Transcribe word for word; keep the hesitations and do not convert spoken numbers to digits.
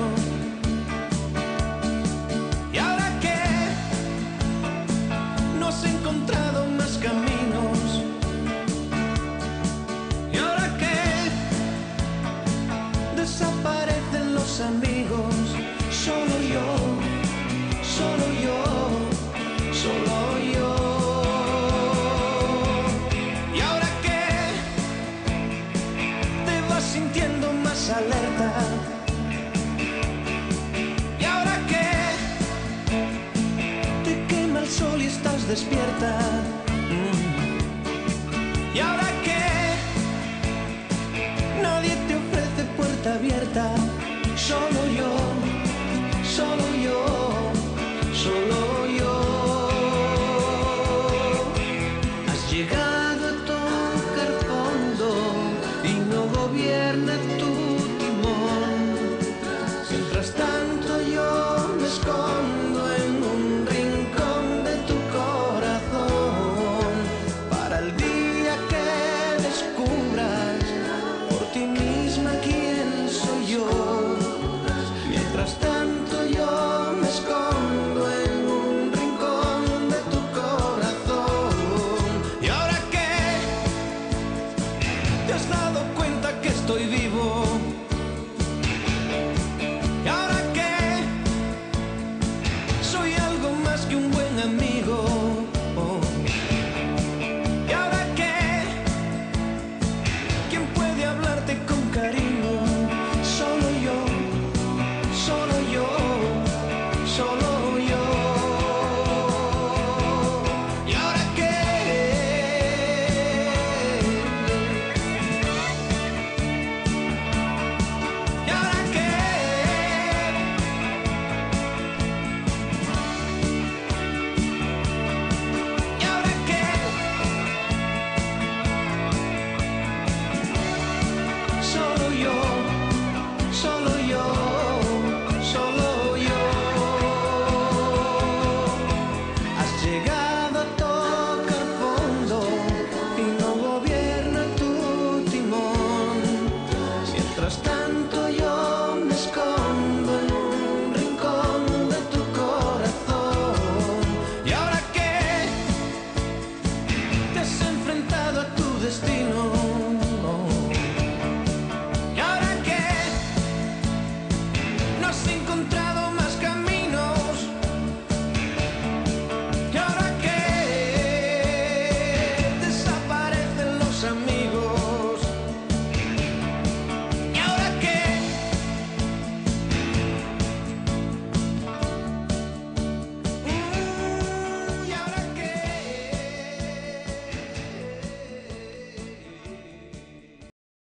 ¿Y ahora qué? No has encontrado más caminos. ¿Y ahora qué? Desaparecen los amigos. Solo yo, solo yo, solo yo. ¿Y ahora qué? Te vas sintiendo más alerta. ¿Y ahora qué? Te quema el sol y estás despierta.